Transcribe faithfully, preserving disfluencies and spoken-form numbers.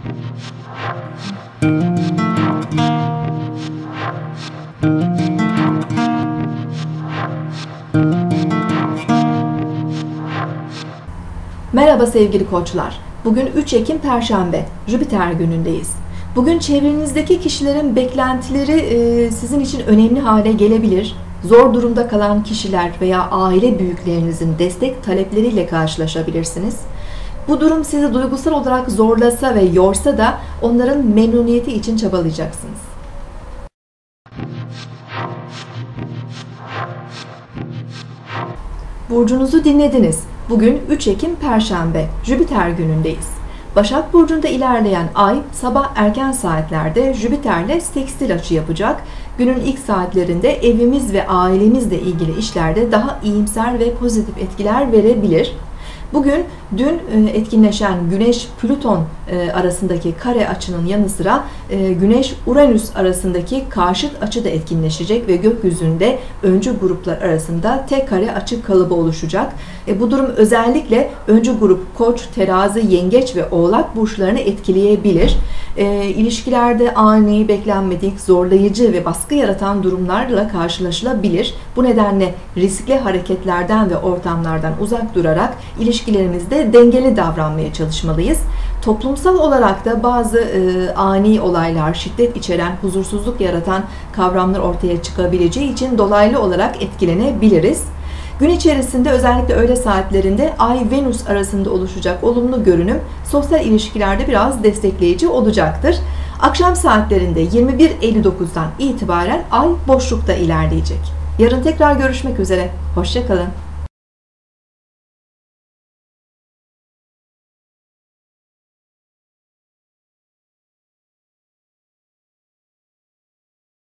Merhaba sevgili koçlar. Bugün üç Ekim Perşembe, Jüpiter günündeyiz. Bugün çevrenizdeki kişilerin beklentileri sizin için önemli hale gelebilir. Zor durumda kalan kişiler veya aile büyüklerinizin destek talepleriyle karşılaşabilirsiniz. Bu durum sizi duygusal olarak zorlasa ve yorsa da onların memnuniyeti için çabalayacaksınız. Burcunuzu dinlediniz. Bugün üç Ekim Perşembe, Jüpiter günündeyiz. Başak Burcu'nda ilerleyen ay sabah erken saatlerde Jüpiter'le sekstil açı yapacak. Günün ilk saatlerinde evimiz ve ailemizle ilgili işlerde daha iyimser ve pozitif etkiler verebilir. Bugün dün etkinleşen Güneş-Plüton arasındaki kare açının yanı sıra Güneş-Uranüs arasındaki karşıt açı da etkinleşecek ve gökyüzünde öncü gruplar arasında tek kare açı kalıbı oluşacak. Bu durum özellikle öncü grup Koç, Terazi, Yengeç ve Oğlak burçlarını etkileyebilir. İlişkilerde ani, beklenmedik, zorlayıcı ve baskı yaratan durumlarla karşılaşılabilir. Bu nedenle riskli hareketlerden ve ortamlardan uzak durarak ilişkilerimizde dengeli davranmaya çalışmalıyız. Toplumsal olarak da bazı e, ani olaylar, şiddet içeren, huzursuzluk yaratan kavramlar ortaya çıkabileceği için dolaylı olarak etkilenebiliriz. Gün içerisinde özellikle öğle saatlerinde Ay-Venüs arasında oluşacak olumlu görünüm sosyal ilişkilerde biraz destekleyici olacaktır. Akşam saatlerinde yirmi bir elli dokuzdan itibaren Ay boşlukta ilerleyecek. Yarın tekrar görüşmek üzere. Hoşça kalın.